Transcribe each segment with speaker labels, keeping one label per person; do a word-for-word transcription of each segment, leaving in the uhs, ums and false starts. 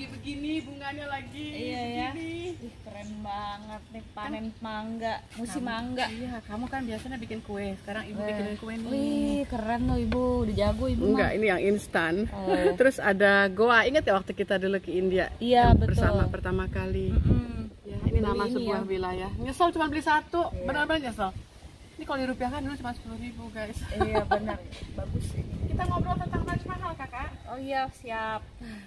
Speaker 1: begini, bunganya lagi
Speaker 2: iya
Speaker 1: begini.
Speaker 2: Ya. Ih, keren banget nih panen mangga, musim
Speaker 1: Kamu-
Speaker 2: mangga.
Speaker 1: Iya, kamu kan biasanya bikin kue. Sekarang ibu bikinin kue nih.
Speaker 2: Wih, keren loh ibu, udah jago ibu mah.
Speaker 1: Enggak, ini yang instan.
Speaker 2: Oh.
Speaker 1: Terus ada goa. Ingat ya waktu kita dulu ke India?
Speaker 2: Iya,
Speaker 1: Yang
Speaker 2: betul.
Speaker 1: Bersama pertama kali.
Speaker 2: Mm-mm.
Speaker 1: Ya, ini
Speaker 2: Beli
Speaker 1: nama
Speaker 2: ini
Speaker 1: sebuah
Speaker 2: ya.
Speaker 1: wilayah. Nyesel cuma beli satu.
Speaker 2: Iya.
Speaker 1: Benar-benar nyesel. Ini kalau dirupiahkan dulu cuma sepuluh ribu guys.
Speaker 2: Iya benar, bagus ini.
Speaker 1: Kita ngobrol tentang Taj Mahal kakak.
Speaker 2: Oh iya siap.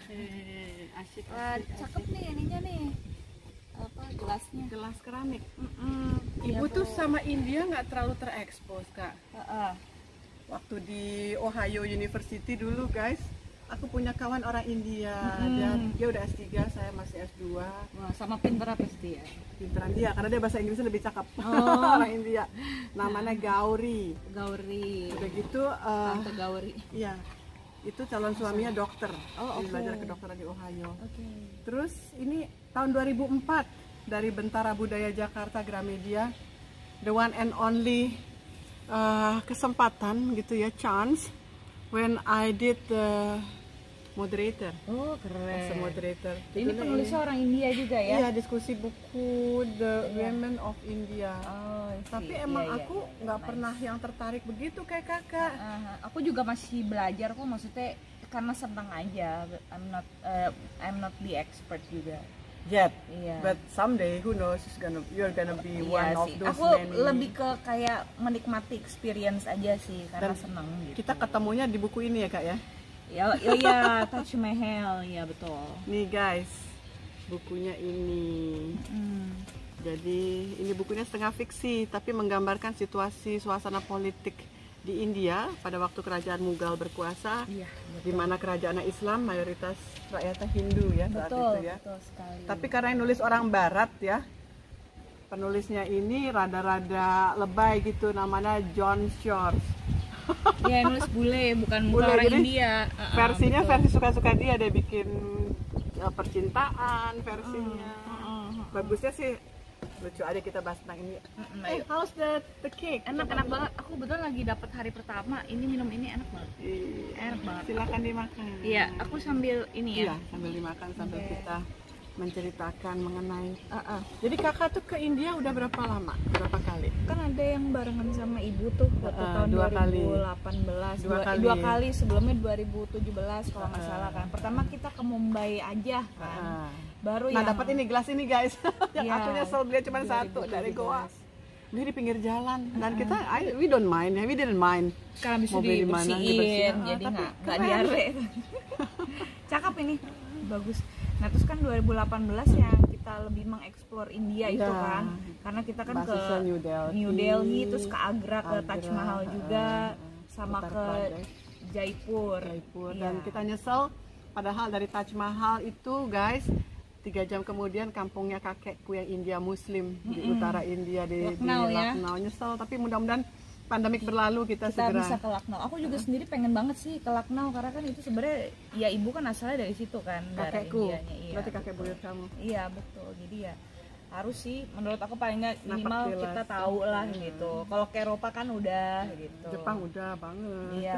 Speaker 1: Eh, asyik,
Speaker 2: Wah,
Speaker 1: asyik,
Speaker 2: cakep nih ininya nih. Apa gelasnya?
Speaker 1: Gelas keramik.
Speaker 2: Mm-mm.
Speaker 1: Ibu
Speaker 2: Iya,
Speaker 1: tuh
Speaker 2: Bu.
Speaker 1: sama India nggak terlalu terekspos kak.
Speaker 2: Heeh.
Speaker 1: Waktu di Ohio University dulu guys, aku punya kawan orang India.
Speaker 2: Mm-mm.
Speaker 1: Dia, dia udah S tiga, saya masih S dua.
Speaker 2: Wah, sama pinter pasti ya.
Speaker 1: Pinteran dia, karena dia bahasa Inggrisnya lebih cakep.
Speaker 2: Oh.
Speaker 1: Orang India. Namanya Gauri.
Speaker 2: Gauri.
Speaker 1: Udah gitu, eh,
Speaker 2: Tante Gauri.
Speaker 1: iya, itu calon suaminya dokter.
Speaker 2: Oh,
Speaker 1: Dia
Speaker 2: oke.
Speaker 1: belajar kedokteran di Ohio.
Speaker 2: Oke.
Speaker 1: Terus ini tahun dua ribu empat dari Bentara Budaya Jakarta Gramedia, the one and only uh, kesempatan gitu ya, chance when I did the moderator,
Speaker 2: Oh,
Speaker 1: as a
Speaker 2: keren.
Speaker 1: moderator.
Speaker 2: Ini
Speaker 1: Judulnya
Speaker 2: penulisnya orang India juga ya?
Speaker 1: Iya, diskusi buku The
Speaker 2: Iya.
Speaker 1: Women of India.
Speaker 2: Oh, I see.
Speaker 1: Tapi
Speaker 2: Iya,
Speaker 1: emang
Speaker 2: iya,
Speaker 1: aku
Speaker 2: iya.
Speaker 1: nggak
Speaker 2: Nice.
Speaker 1: pernah yang tertarik begitu kayak kakak.
Speaker 2: Uh, aku juga masih belajar kok, maksudnya karena senang aja. I'm not uh, I'm not the expert juga.
Speaker 1: Yet,
Speaker 2: Iya.
Speaker 1: but someday who knows is gonna you're gonna be
Speaker 2: Iya
Speaker 1: one of
Speaker 2: sih.
Speaker 1: those
Speaker 2: Aku
Speaker 1: many.
Speaker 2: lebih ke kayak menikmati experience aja sih karena
Speaker 1: Dan
Speaker 2: senang gitu.
Speaker 1: Kita ketemunya di buku ini ya kak ya.
Speaker 2: Ya, ya, ya Taj Mahal, ya betul.
Speaker 1: Nih guys, bukunya ini.
Speaker 2: Hmm.
Speaker 1: Jadi ini bukunya setengah fiksi, tapi menggambarkan situasi suasana politik di India pada waktu kerajaan Mughal berkuasa,
Speaker 2: Iya,
Speaker 1: di mana kerajaan Islam mayoritas rakyatnya Hindu ya saat
Speaker 2: betul,
Speaker 1: itu ya.
Speaker 2: betul sekali.
Speaker 1: Tapi karena yang nulis orang Barat ya, penulisnya ini rada-rada lebay gitu, namanya John Shores.
Speaker 2: ya yang nulis bule, bukan
Speaker 1: Bule,
Speaker 2: bukan orang
Speaker 1: jadi
Speaker 2: India. Uh-uh,
Speaker 1: Versinya
Speaker 2: betul.
Speaker 1: versi suka-suka dia, dia bikin ya, percintaan versinya.
Speaker 2: Uh-uh.
Speaker 1: Bagusnya sih lucu aja, kita bahas tentang ini.
Speaker 2: Mm-mm,
Speaker 1: Eh,
Speaker 2: ayo.
Speaker 1: how's the the cake?
Speaker 2: Enak, enak banget. Aku kebetulan lagi dapat hari pertama. Ini minum ini enak banget.
Speaker 1: Iya,
Speaker 2: Enak banget.
Speaker 1: silakan dimakan.
Speaker 2: Iya, aku sambil ini
Speaker 1: Iya,
Speaker 2: ya.
Speaker 1: sambil dimakan sambil
Speaker 2: Oke.
Speaker 1: kita menceritakan mengenai.
Speaker 2: Uh-uh.
Speaker 1: Jadi kakak tuh ke India udah berapa lama? Berapa kali?
Speaker 2: Kan ada yang barengan sama ibu tuh waktu
Speaker 1: Uh-uh,
Speaker 2: tahun
Speaker 1: dua
Speaker 2: dua ribu delapan belas.
Speaker 1: Dua
Speaker 2: Dua,
Speaker 1: kali.
Speaker 2: dua kali sebelumnya dua ribu tujuh belas kalau nggak
Speaker 1: Uh-uh.
Speaker 2: salah kan. Pertama kita ke Mumbai aja kan.
Speaker 1: Ah.
Speaker 2: Baru
Speaker 1: Nah,
Speaker 2: yang
Speaker 1: dapat ini gelas ini guys. Yang
Speaker 2: Iya,
Speaker 1: aku nyesel beli cuma
Speaker 2: dua ribu
Speaker 1: satu dari
Speaker 2: tujuh
Speaker 1: Goa.
Speaker 2: belas.
Speaker 1: Dia di pinggir jalan dan kita I, we don't mind ya, we didn't mind.
Speaker 2: Karena bisa
Speaker 1: Mau beli di mana,
Speaker 2: dibersihin,
Speaker 1: dibersihin. Ah,
Speaker 2: jadi
Speaker 1: tapi
Speaker 2: nggak nggak
Speaker 1: keren.
Speaker 2: diare. Cakep ini, bagus. Nah terus kan dua ribu delapan belas yang kita lebih mengeksplor India itu
Speaker 1: Iya.
Speaker 2: kan, karena kita kan ke
Speaker 1: Basisnya New Delhi,
Speaker 2: New Delhi, terus ke Agra, ke
Speaker 1: Agra,
Speaker 2: Taj Mahal juga,
Speaker 1: uh, uh,
Speaker 2: sama
Speaker 1: Uttar
Speaker 2: ke
Speaker 1: Pradesh.
Speaker 2: Jaipur.
Speaker 1: Jaipur.
Speaker 2: Iya.
Speaker 1: Dan kita nyesel padahal dari Taj Mahal itu guys, tiga jam kemudian kampungnya kakekku yang India Muslim di
Speaker 2: Mm-mm.
Speaker 1: utara India di, di
Speaker 2: Lucknow ya.
Speaker 1: Lucknow. Nyesel, tapi mudah-mudahan pandemik berlalu kita,
Speaker 2: Kita
Speaker 1: segera.
Speaker 2: bisa ke Lucknow. Aku juga sendiri pengen banget sih ke Lucknow karena kan itu sebenarnya ya ibu kan asalnya dari situ kan, darah
Speaker 1: Kakekku,
Speaker 2: Indianya. Iya,
Speaker 1: berarti kakek
Speaker 2: betul.
Speaker 1: buyut kamu.
Speaker 2: Iya betul, jadi ya harus sih menurut aku paling nggak
Speaker 1: Napak
Speaker 2: minimal
Speaker 1: tilas.
Speaker 2: kita tahu lah gitu. Kalau ke Eropa kan udah gitu.
Speaker 1: Jepang udah banget.
Speaker 2: Iya.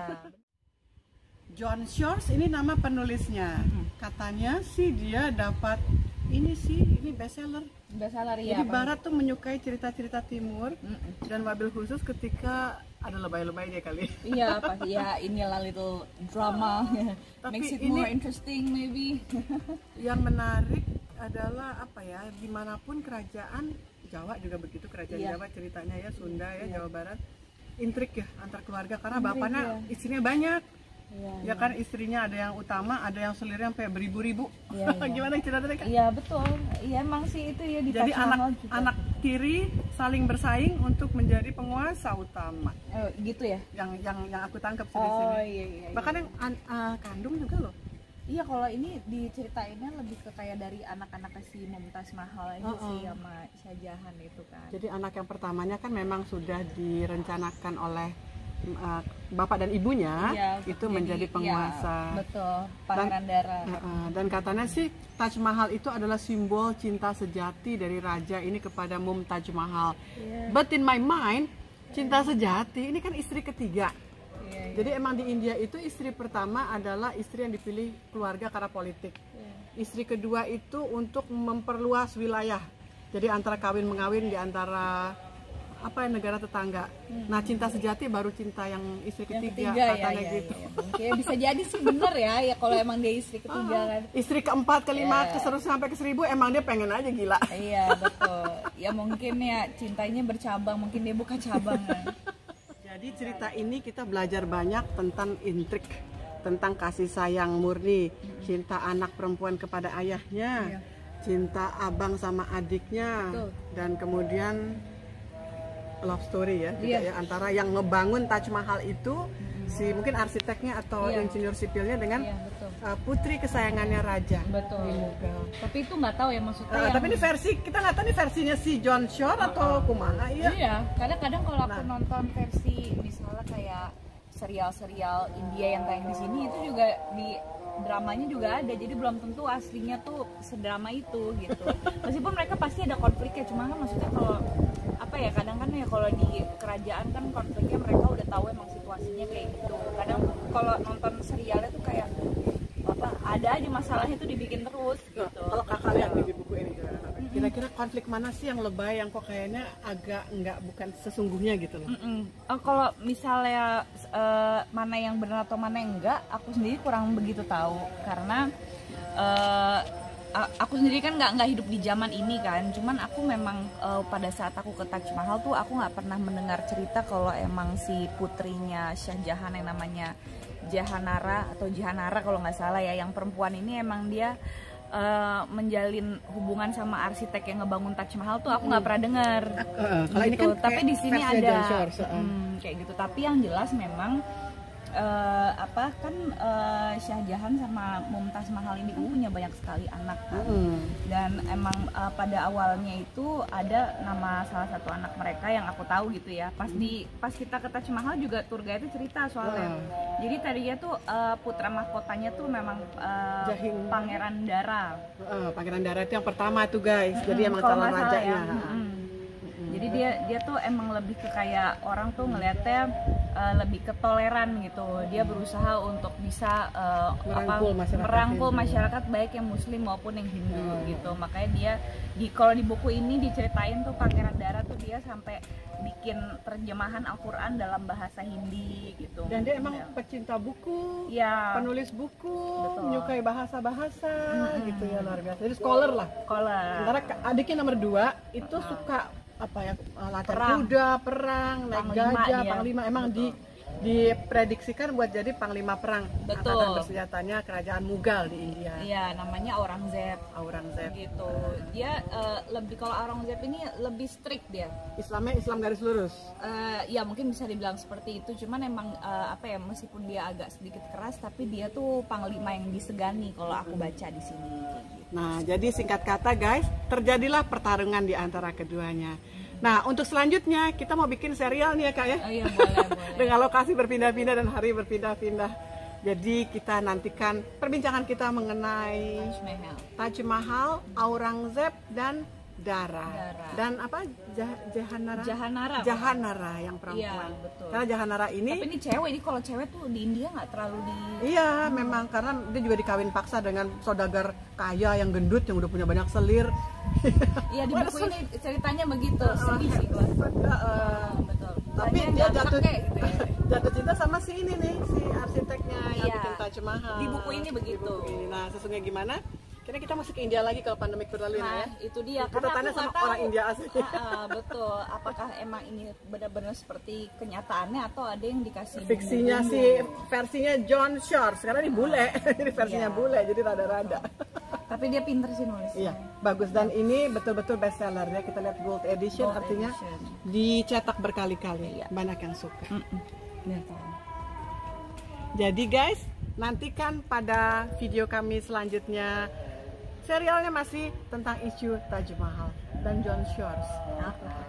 Speaker 1: John Shores ini nama penulisnya.
Speaker 2: Hmm.
Speaker 1: Katanya sih dia dapat ini sih, ini bestseller.
Speaker 2: Udah salah ya.
Speaker 1: Jadi Barat tuh menyukai cerita-cerita Timur
Speaker 2: Mm-mm.
Speaker 1: dan wabil khusus ketika ada lebay-lebay dia kali.
Speaker 2: Iya pasti ya, inilah little drama
Speaker 1: Tapi
Speaker 2: makes it
Speaker 1: ini-
Speaker 2: more interesting maybe.
Speaker 1: Yang menarik adalah apa ya, dimanapun kerajaan Jawa juga begitu, kerajaan
Speaker 2: Iya.
Speaker 1: Jawa ceritanya ya, Sunda ya,
Speaker 2: Iya.
Speaker 1: Jawa Barat, intrik ya antar keluarga karena
Speaker 2: Intrik,
Speaker 1: bapaknya
Speaker 2: iya.
Speaker 1: istrinya banyak.
Speaker 2: Iya,
Speaker 1: Ya kan, istrinya ada yang utama, ada yang selirnya sampai beribu-ribu.
Speaker 2: Iya, iya.
Speaker 1: Gimana ceritanya Kak?
Speaker 2: Iya betul. Iya emang sih itu ya di
Speaker 1: Jadi
Speaker 2: Taj Mahal
Speaker 1: anak
Speaker 2: juga.
Speaker 1: anak tiri saling bersaing untuk menjadi penguasa utama.
Speaker 2: Oh, gitu ya.
Speaker 1: Yang yang yang aku tangkap sih di
Speaker 2: Oh
Speaker 1: sini.
Speaker 2: iya iya.
Speaker 1: Bahkan yang an- ah, kandung juga loh.
Speaker 2: Iya kalau ini diceritainnya lebih ke kayak dari anak-anak si Mumtaz Mahal aja
Speaker 1: Uh-uh.
Speaker 2: sih sama Shah Jahan itu kan.
Speaker 1: Jadi anak yang pertamanya kan memang sudah direncanakan oleh uh, bapak dan ibunya
Speaker 2: Iya,
Speaker 1: itu
Speaker 2: jadi,
Speaker 1: menjadi penguasa.
Speaker 2: iya, betul, pangeran Dara.
Speaker 1: Uh, uh, dan katanya sih Taj Mahal itu adalah simbol cinta sejati dari raja ini kepada Mumtaz Mahal.
Speaker 2: Iya.
Speaker 1: But in my mind, cinta sejati ini kan istri ketiga.
Speaker 2: Iya, iya.
Speaker 1: Jadi emang di India itu istri pertama adalah istri yang dipilih keluarga karena politik.
Speaker 2: Iya.
Speaker 1: istri kedua itu untuk memperluas wilayah. Jadi antara kawin mengawin di antara apa ya, negara tetangga. Hmm. Nah, cinta sejati baru cinta yang istri
Speaker 2: yang
Speaker 1: ketiga,
Speaker 2: ketiga
Speaker 1: katanya
Speaker 2: ya,
Speaker 1: gitu.
Speaker 2: Ya, ya. Mungkin bisa jadi sih bener ya, ya kalau emang dia istri ketiga kan.
Speaker 1: Istri keempat, kelima,
Speaker 2: yeah.
Speaker 1: ke seterusnya sampai ke seribu, emang dia pengen aja gila.
Speaker 2: Iya betul. Ya mungkin ya cintanya bercabang, mungkin dia buka cabang kan.
Speaker 1: Jadi cerita ini kita belajar banyak tentang intrik, tentang kasih sayang murni, cinta anak perempuan kepada ayahnya, yeah. cinta abang sama adiknya, betul. Dan kemudian love story ya, juga yeah. ya antara yang ngebangun Taj Mahal itu mm-hmm. si mungkin arsiteknya atau yeah. insinyur sipilnya dengan yeah, betul. Uh, putri kesayangannya raja.
Speaker 2: Betul. Tapi itu nggak tahu ya maksudnya. Uh, yang...
Speaker 1: Tapi ini versi kita nggak tahu nih versinya si John Shore uh, atau kumaha ya.
Speaker 2: Iya. Kadang-kadang kalau aku
Speaker 1: nah.
Speaker 2: nonton versi misalnya kayak serial-serial India yang kayak di sini itu juga di dramanya juga ada, jadi belum tentu aslinya tuh sedrama itu gitu. Meskipun mereka pasti ada konfliknya, cuma kan maksudnya kalau apa ya, kadang kan ya kalau di kerajaan kan konfliknya mereka udah tahu emang situasinya kayak gitu. Kadang kalau nonton serialnya tuh kayak apa ada aja masalahnya tuh dibikin terus gitu.
Speaker 1: Kalau kakak lihat di buku ini kira-kira konflik mana sih yang lebay yang kok kayaknya agak nggak bukan sesungguhnya gitu loh.
Speaker 2: Uh, kalau misalnya uh, mana yang benar atau mana yang enggak, aku sendiri kurang begitu tahu karena uh, aku sendiri kan nggak nggak hidup di zaman ini kan. Cuman aku memang uh, pada saat aku ke Taj Mahal tuh aku nggak pernah mendengar cerita kalau emang si putrinya Shah Jahan yang namanya Jahanara atau Jahanara kalau nggak salah ya, yang perempuan ini emang dia Uh, menjalin hubungan sama arsitek yang ngebangun Taj Mahal tuh aku nggak hmm. pernah dengar. Uh,
Speaker 1: kalau
Speaker 2: gitu.
Speaker 1: ini kan
Speaker 2: tapi di sini ada
Speaker 1: Shore, so.
Speaker 2: hmm, kayak gitu. Tapi yang jelas memang uh, apa kan uh, Shah Jahan sama Mumtaz Mahal ini punya banyak sekali anak kan. Hmm. Dan emang uh, pada awalnya itu ada nama salah satu anak mereka yang aku tahu gitu ya. Pas hmm. di pas kita ke Taj Mahal juga tour guide itu cerita soalnya. Hmm. Jadi tadinya tuh uh, putra mahkotanya tuh memang uh, Pangeran Dara.
Speaker 1: Uh, Pangeran Dara itu yang pertama tuh guys. Hmm, jadi emang calon rajanya. Ya. Hmm.
Speaker 2: Jadi dia dia tuh emang lebih ke kayak orang tuh ngelihatnya uh, lebih ke toleran gitu. Dia berusaha untuk bisa uh,
Speaker 1: merangkul,
Speaker 2: apa,
Speaker 1: masyarakat,
Speaker 2: merangkul masyarakat baik yang Muslim maupun yang Hindu hmm. gitu. Makanya dia di kalau di buku ini diceritain tuh Pangeran Dara tuh dia sampai bikin terjemahan Al-Quran dalam bahasa Hindi gitu.
Speaker 1: Dan dia emang pecinta buku,
Speaker 2: ya. penulis
Speaker 1: buku, betul. Menyukai bahasa-bahasa hmm. gitu ya, luar biasa. Jadi scholar lah.
Speaker 2: Scholar.
Speaker 1: Sementara adiknya nomor dua itu uh. suka apa ya, latar kuda, perang, naik gajah, dia. Panglima. Emang betul. di diprediksikan buat jadi panglima perang
Speaker 2: betul.
Speaker 1: Angkatan bersenjatanya kerajaan Mughal di India.
Speaker 2: Iya, namanya Aurangzeb.
Speaker 1: Aurangzeb.
Speaker 2: Gitu. Dia uh, lebih kalau Aurangzeb ini lebih strict dia.
Speaker 1: Islamnya Islam garis lurus.
Speaker 2: Uh, ya mungkin bisa dibilang seperti itu. Cuman emang uh, apa ya, meskipun dia agak sedikit keras, tapi dia tuh panglima yang disegani kalau aku baca di sini. Gitu.
Speaker 1: Nah, jadi singkat kata guys, terjadilah pertarungan di antara keduanya. Nah, untuk selanjutnya kita mau bikin serial nih ya Kak ya.
Speaker 2: Oh iya, boleh, boleh.
Speaker 1: Dengan lokasi berpindah-pindah dan hari berpindah-pindah. Jadi kita nantikan perbincangan kita mengenai
Speaker 2: Taj Mahal,
Speaker 1: Taj Mahal, Aurangzeb dan Dara.
Speaker 2: Dara.
Speaker 1: Dan apa? Jah Jahanara.
Speaker 2: Jahanara.
Speaker 1: Jahanara yang perempuan.
Speaker 2: Iya, betul.
Speaker 1: Karena Jahanara ini.
Speaker 2: Tapi ini cewek, ini kalau cewek tuh di India nggak terlalu di.
Speaker 1: Iya, hmm. memang karena dia juga dikawin paksa dengan saudagar kaya yang gendut yang udah punya banyak selir.
Speaker 2: Iya, di buku ini ceritanya begitu, sedih sih gua.
Speaker 1: Uh, betul. Tapi
Speaker 2: Tanya
Speaker 1: dia jatuh
Speaker 2: gitu ya.
Speaker 1: jatuh cinta sama si ini nih, si arsiteknya yang
Speaker 2: iya.
Speaker 1: bikin Taj Mahal.
Speaker 2: Di buku ini begitu.
Speaker 1: Buku ini. Nah, sesungguhnya gimana? Kira kita masuk ke India lagi kalau pandemik berlalu
Speaker 2: nah,
Speaker 1: ya.
Speaker 2: itu dia.
Speaker 1: Kita tanya sama tahu. Orang India asli.
Speaker 2: Uh, uh, betul. Apakah emang ini benar-benar seperti kenyataannya atau ada yang dikasih
Speaker 1: fiksinya bumbu? Si versinya John Shore. Sekarang ini bule. Jadi versinya yeah. bule, jadi rada-rada.
Speaker 2: Tapi dia pinter sih nulis.
Speaker 1: Iya, bagus. Dan ini betul-betul bestseller ya. Kita lihat gold edition, gold artinya edition. Dicetak berkali-kali. Iya. Banyak yang suka. Mm -mm. Jadi guys, nantikan pada video kami selanjutnya. Serialnya masih tentang isu Taj Mahal dan John Shore.